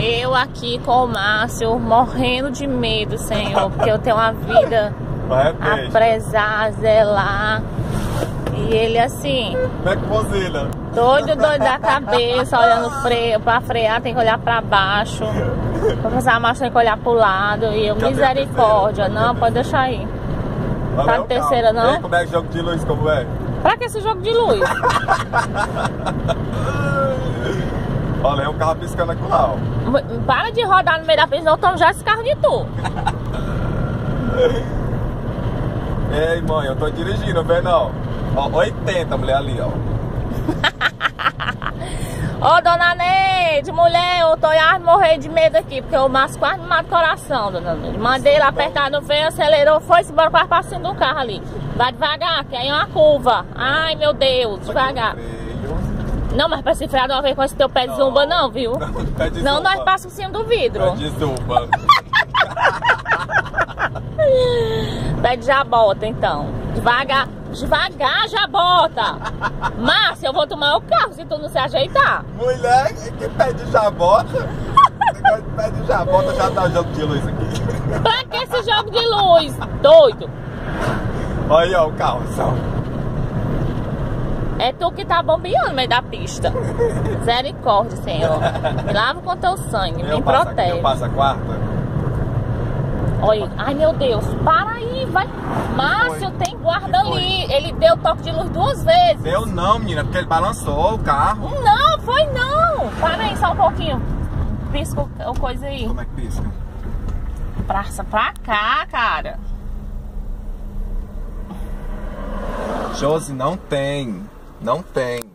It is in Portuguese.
Eu aqui com o Márcio, morrendo de medo, Senhor, porque eu tenho uma vida a prezar, zelar. E ele assim, doido da cabeça, olhando pra frear, tem que olhar pra baixo. Pra passar a marcha, tem que olhar pro lado. E eu, misericórdia, não, pode deixar aí. Tá de terceira, não? Como é que jogo de luz, como é? Pra que esse jogo de luz? Olha, é um carro piscando aqui lá, ó. Para de rodar no meio da pista, não tomo já esse carro de tu. Ei, mãe, eu tô dirigindo, vê não. Ó, 80, mulher ali, ó. Ô, dona Neide, mulher, eu tô a morrer de medo aqui, porque o Márcio quase me mata o coração, dona Neide. Mandei ele apertar no freio, acelerou, foi-se embora, quase pra cima do carro ali. Vai devagar, que aí é uma curva. Ai, meu Deus, devagar. Não, mas pra se frear de uma vez com esse teu pé de zumba não, viu? Não, nós passamos por cima do vidro. Pé de zumba. Pé de jabota, então. Devagar, devagar, jabota. Márcia, eu vou tomar o carro se tu não se ajeitar. Mulher, que pé de jabota? Pé de jabota já dá jogo de luz aqui. Pra que esse jogo de luz? Doido. Olha aí, ó, o carro, só. É tu que tá bombeando no meio da pista. Misericórdia, Senhor. Me lava com teu sangue, me protege. Eu passo a quarta. Olha, ai meu Deus, para aí, vai. Márcio, tem guarda ali. Ele deu toque de luz 2 vezes. Deu não, menina, porque ele balançou o carro. Não, foi não. Para aí só um pouquinho. Pisca o coisa aí. Como é que pisca? Pra cá, cara. Josi, não tem. Não tem.